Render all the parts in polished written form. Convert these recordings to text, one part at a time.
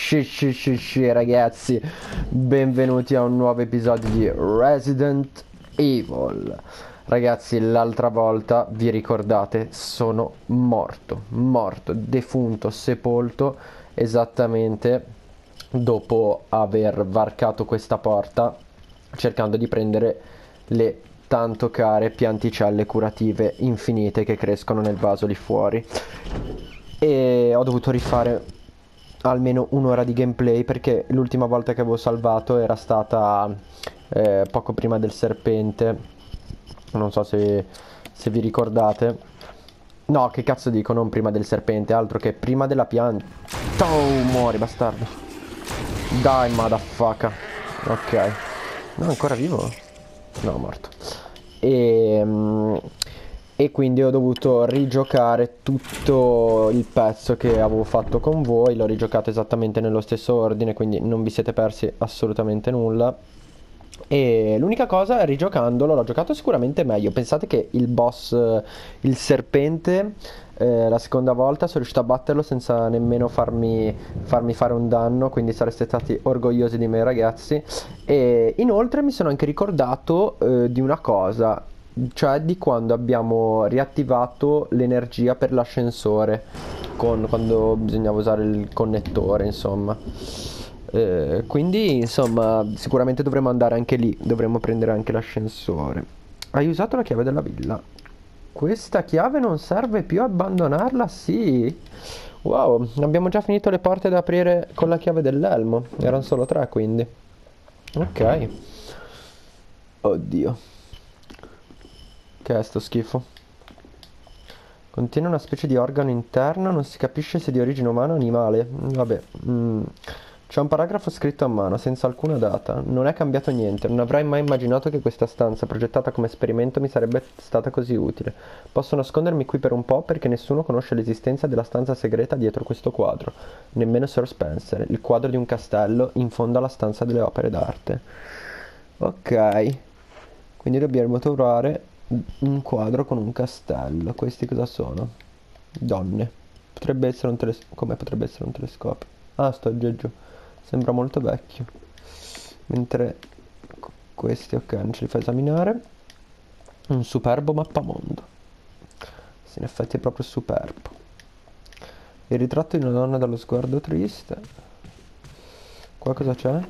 Ragazzi, benvenuti a un nuovo episodio di Resident Evil. Ragazzi, l'altra volta, vi ricordate, sono morto, defunto, sepolto, esattamente dopo aver varcato questa porta, cercando di prendere le tanto care pianticelle curative infinite che crescono nel vaso lì fuori. E ho dovuto rifare almeno un'ora di gameplay perché l'ultima volta che avevo salvato era stata poco prima del serpente. Non so se vi ricordate. No, che cazzo dico, non prima del serpente, altro che prima della pianta. Oh, muori, bastardo. Dai, motherfucker. Ok. No, ancora vivo? No, morto. E, e quindi ho dovuto rigiocare tutto il pezzo che avevo fatto con voi. L'ho rigiocato esattamente nello stesso ordine, quindi non vi siete persi assolutamente nulla. E l'unica cosa, rigiocandolo, l'ho giocato sicuramente meglio. Pensate che il boss, il serpente, la seconda volta sono riuscito a batterlo senza nemmeno farmi fare un danno, quindi sareste stati orgogliosi di me, ragazzi. E inoltre mi sono anche ricordato di una cosa, cioè di quando abbiamo riattivato l'energia per l'ascensore, quando bisognava usare il connettore, insomma. Quindi, insomma, sicuramente dovremo andare anche lì, dovremo prendere anche l'ascensore. Hai usato la chiave della villa. Questa chiave non serve più, abbandonarla? Sì. Wow, abbiamo già finito le porte da aprire con la chiave dell'elmo. Erano solo tre, quindi. Ok. Oddio. Che è sto schifo? Contiene una specie di organo interno, non si capisce se di origine umana o animale. Vabbè. C'è un paragrafo scritto a mano, senza alcuna data. Non è cambiato niente. Non avrei mai immaginato che questa stanza, progettata come esperimento, mi sarebbe stata così utile. Posso nascondermi qui per un po' perché nessuno conosce l'esistenza della stanza segreta dietro questo quadro. Nemmeno Sir Spencer, il quadro di un castello in fondo alla stanza delle opere d'arte. Ok. Quindi dobbiamo trovare un quadro con un castello. Questi cosa sono? Donne. Potrebbe essere un telescopio. Come potrebbe essere un telescopio? Ah, sto aggeggio. Sembra molto vecchio. Mentre questi, ok, non ce li fa esaminare. Un superbo mappamondo. Sì, in effetti è proprio superbo. Il ritratto di una donna dallo sguardo triste. Qua cosa c'è?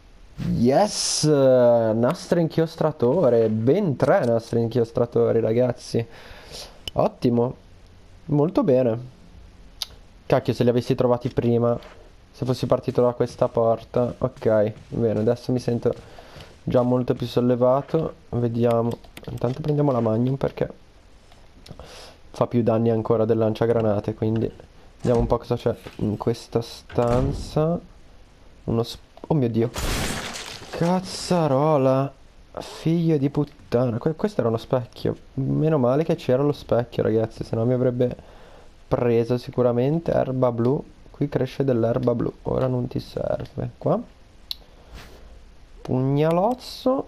Yes! Nastro inchiostratore. Ben tre nastri inchiostratori, ragazzi. Ottimo. Molto bene. Cacchio, se li avessi trovati prima. Se fossi partito da questa porta. Ok, bene, adesso mi sento già molto più sollevato. Vediamo. Intanto prendiamo la Magnum perché fa più danni ancora del lanciagranate. Quindi vediamo un po' cosa c'è in questa stanza. Oh mio Dio. Cazzarola. Figlio di puttana. Questo era uno specchio. Meno male che c'era lo specchio, ragazzi. Se no mi avrebbe preso sicuramente. Erba blu. Qui cresce dell'erba blu. Ora non ti serve. Qua. Pugnalozzo.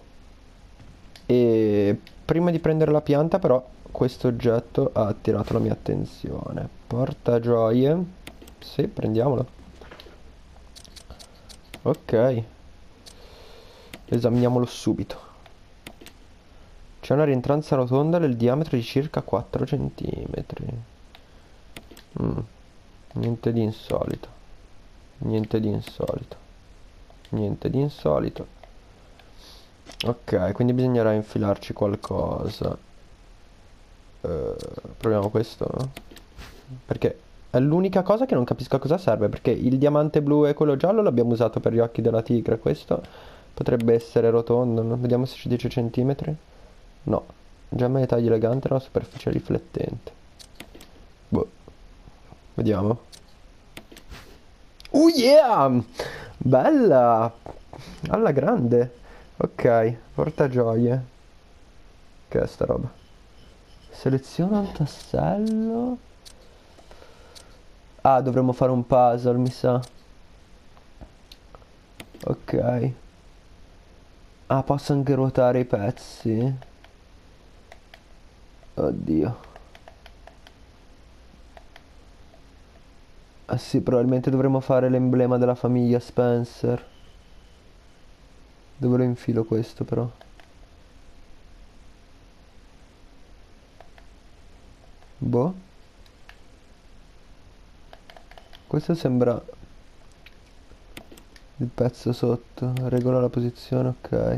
E prima di prendere la pianta, però, questo oggetto ha attirato la mia attenzione. Portagioie. Sì, prendiamolo. Ok. Esaminiamolo subito. C'è una rientranza rotonda del diametro di circa 4 centimetri. Niente di insolito. Niente di insolito. Niente di insolito. Ok, quindi bisognerà infilarci qualcosa. Proviamo questo. Perché è l'unica cosa che non capisco a cosa serve. Perché il diamante blu e quello giallo l'abbiamo usato per gli occhi della tigre. Questo potrebbe essere rotondo. Vediamo se ci dice centimetri. No. Gemma ai tagli eleganti nella superficie riflettente. Boh. Vediamo. Oh yeah! Bella! Alla grande. Ok, portagioie. Che è sta roba? Seleziona un tassello. Ah, dovremmo fare un puzzle, mi sa. Ok. Ah, posso anche ruotare i pezzi. Oddio. Ah sì, probabilmente dovremmo fare l'emblema della famiglia Spencer. Dove lo infilo questo però? Boh. Questo sembra il pezzo sotto. Regola la posizione, ok.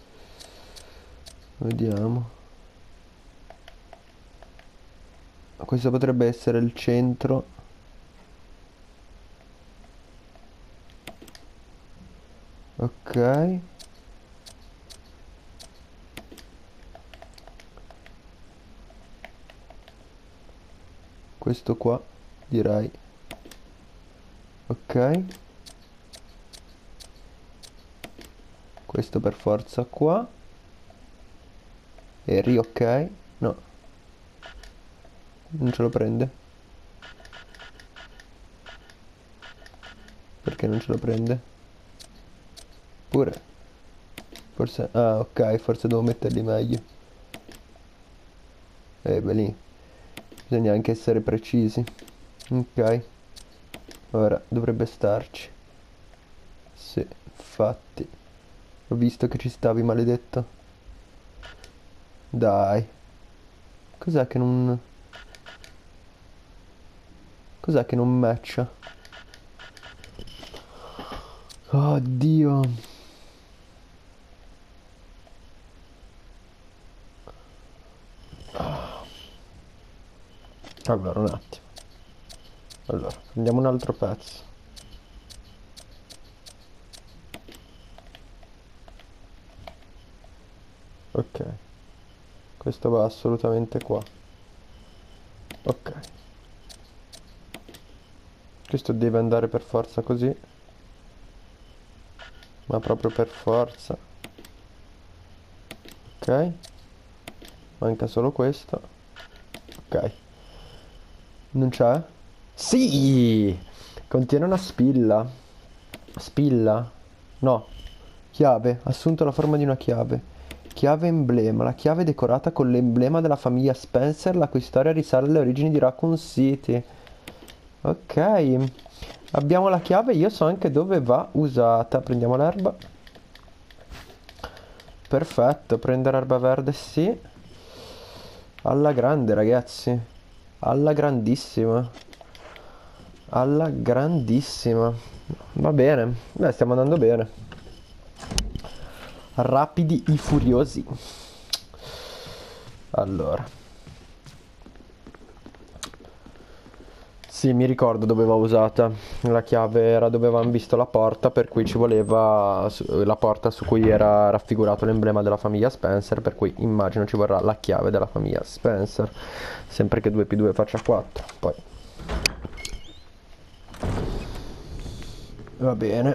Vediamo. Questo potrebbe essere il centro. Ok. Questo qua, direi. Ok. Questo per forza qua. E ok. No, non ce lo prende. Perché non ce lo prende? Pure. Forse... Ah, ok, forse devo metterli meglio. Beh, lì. Bisogna anche essere precisi. Ok. Ora, dovrebbe starci. Sì, infatti. Ho visto che ci stavi, maledetto. Dai. Cos'è che non... Cos'è che non matcha? Oddio. Allora, un attimo. Allora, prendiamo un altro pezzo. Ok. Questo va assolutamente qua. Ok. Questo deve andare per forza così. Ma proprio per forza. Ok. Manca solo questo. Ok. Non c'è? Sì! Contiene una spilla. Spilla? No. Chiave. Assunto la forma di una chiave. Chiave emblema. La chiave è decorata con l'emblema della famiglia Spencer, la cui storia risale alle origini di Raccoon City. Ok. Abbiamo la chiave, io so anche dove va usata. Prendiamo l'erba. Perfetto, prendere erba verde, sì. Alla grande, ragazzi. Alla grandissima. Alla grandissima. Va bene. Beh, stiamo andando bene. Rapidi i furiosi. Allora. Sì, mi ricordo dove va usata. La chiave era dove avevamo visto la porta, per cui ci voleva la porta su cui era raffigurato l'emblema della famiglia Spencer, per cui immagino ci vorrà la chiave della famiglia Spencer. Sempre che 2 più 2 faccia 4. Poi va bene.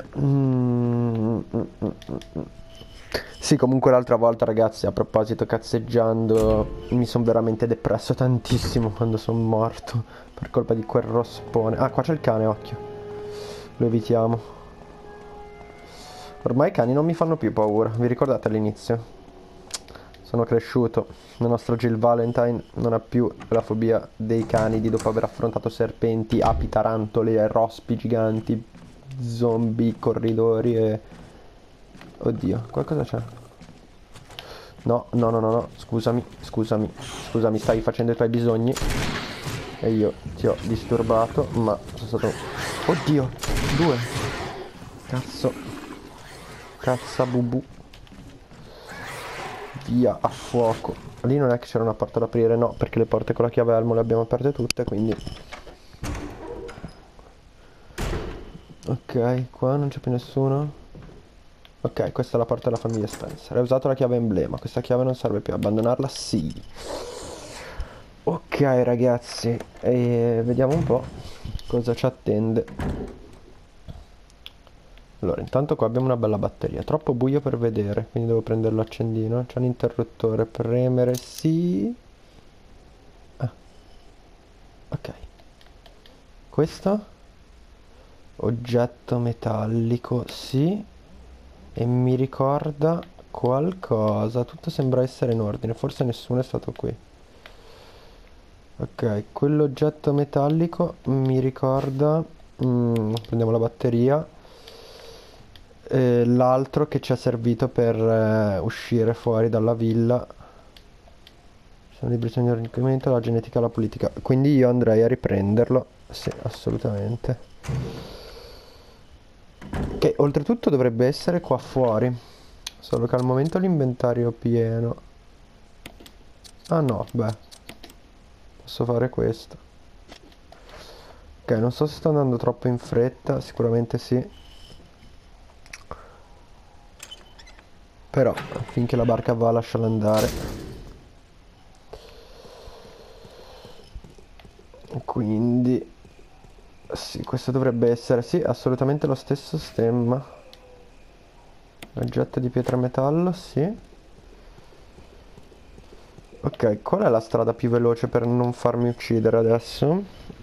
Sì, comunque l'altra volta, ragazzi, a proposito cazzeggiando, mi sono veramente depresso tantissimo quando sono morto per colpa di quel rospone. Ah, qua c'è il cane, occhio. Lo evitiamo. Ormai i cani non mi fanno più paura, vi ricordate all'inizio? Sono cresciuto, il nostro Jill Valentine non ha più la fobia dei cani di dopo aver affrontato serpenti, api, tarantole e rospi giganti, zombie, corridori e... Oddio, qualcosa c'è? No, no, no, no, no, scusami, scusami, scusami, stai facendo i tuoi bisogni e io ti ho disturbato, ma sono stato... Oddio, due! Cazzo, cazzabubu. Via a fuoco. Lì non è che c'era una porta da aprire, no, perché le porte con la chiave Elmo le abbiamo aperte tutte, quindi... Ok, qua non c'è più nessuno. Ok, questa è la porta della famiglia Spencer. Hai usato la chiave emblema, questa chiave non serve più. Abbandonarla? Sì. Ok, ragazzi, e vediamo un po' cosa ci attende. Allora, intanto qua abbiamo una bella batteria. Troppo buio per vedere, quindi devo prendere l'accendino. C'è un interruttore, premere sì. Ah, ok. Questo? Oggetto metallico, sì. E mi ricorda qualcosa. Tutto sembra essere in ordine, forse nessuno è stato qui. Ok, quell'oggetto metallico mi ricorda Prendiamo la batteria. L'altro che ci è servito per uscire fuori dalla villa. Sono di bisogno di arricchimento, la genetica e la politica. Quindi io andrei a riprenderlo. Sì, assolutamente. Che oltretutto dovrebbe essere qua fuori. Solo che al momento l'inventario è pieno. Ah no, beh. Posso fare questo. Ok, non so se sto andando troppo in fretta. Sicuramente sì. Però finché la barca va lasciala andare. Quindi sì, questo dovrebbe essere, sì, assolutamente lo stesso stemma. Oggetto di pietra e metallo, sì. Ok, qual è la strada più veloce per non farmi uccidere adesso?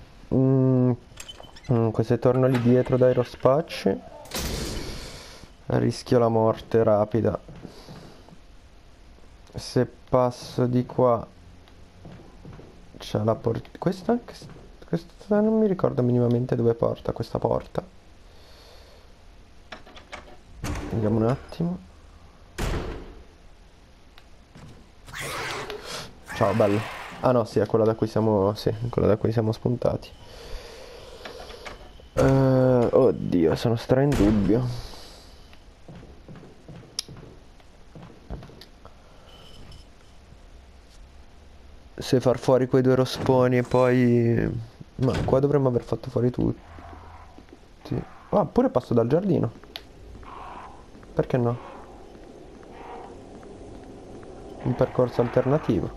Se torno lì dietro dai rospacci rischio la morte rapida. Se passo di qua c'è la porta. Questa non mi ricordo minimamente dove porta questa porta. Vediamo un attimo. Ciao, bello. Ah no, sì, è quella da cui siamo. Sì, quella da cui siamo spuntati. Oddio, sono stra in dubbio. Se far fuori quei due rosponi e poi. Ma qua dovremmo aver fatto fuori tutti. Ah, pure passo dal giardino. Perché no? Un percorso alternativo.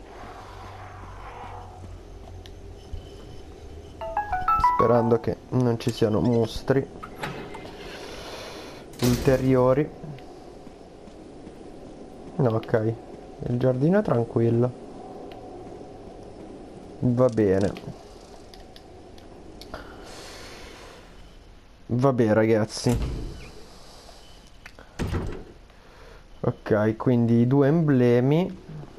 Sperando che non ci siano mostri ulteriori. No, ok. Il giardino è tranquillo. Va bene. Vabbè ragazzi. Ok, quindi i due emblemi.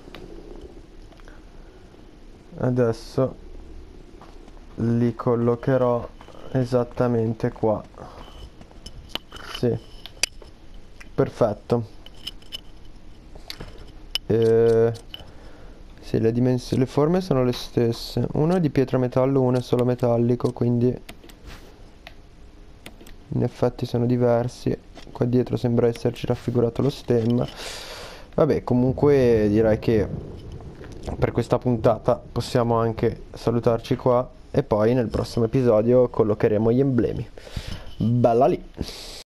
Adesso li collocherò esattamente qua. Sì. Perfetto. Sì, le forme sono le stesse. Uno è di pietra metallo, uno è solo metallico, quindi in effetti sono diversi. Qua dietro sembra esserci raffigurato lo stemma. Vabbè, comunque direi che per questa puntata possiamo anche salutarci qua e poi nel prossimo episodio collocheremo gli emblemi. Bella lì!